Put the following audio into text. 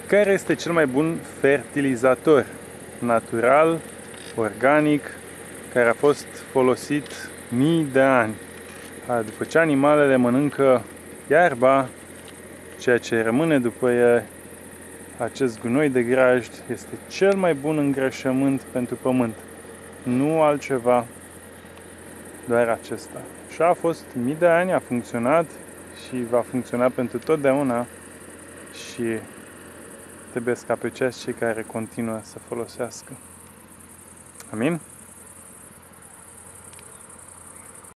Care este cel mai bun fertilizator natural, organic, care a fost folosit mii de ani? După ce animalele mănâncă iarba, ceea ce rămâne după ea, acest gunoi de grajd este cel mai bun îngrășământ pentru pământ. Nu altceva, doar acesta. Și a fost mii de ani, a funcționat și va funcționa pentru totdeauna și trebuie să apreciați cei care continuă să folosească. Amin?